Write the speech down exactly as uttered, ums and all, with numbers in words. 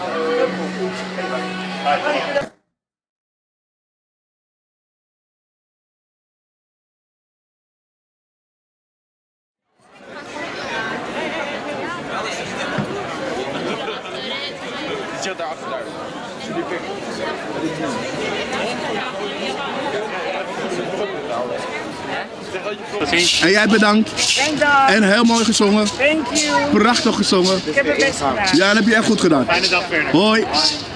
Zit daar achter daar. En jij bedankt. En heel mooi gezongen. Thank you. Prachtig gezongen. Ik heb het best gedaan. Ja, dat heb je echt goed gedaan. Fijne dag verder. Hoi.